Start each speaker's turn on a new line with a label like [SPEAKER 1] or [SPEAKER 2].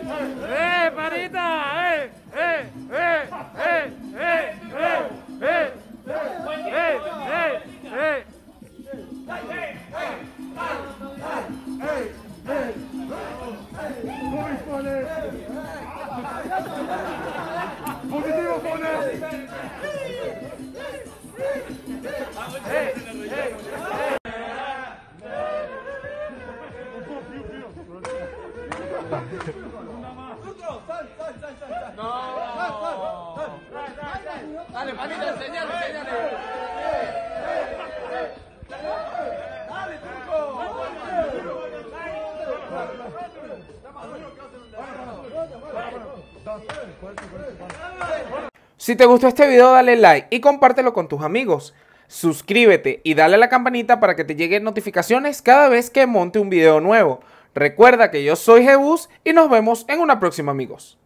[SPEAKER 1] ¡Panita!
[SPEAKER 2] ¡Positivo,
[SPEAKER 3] Dale, panita, enseñale. Dale, Turco.
[SPEAKER 4] Si te gustó este video, dale like y compártelo con tus amigos. Suscríbete y dale a la campanita para que te lleguen notificaciones cada vez que monte un video nuevo. Recuerda que yo soy Jebus y nos vemos en una próxima, amigos.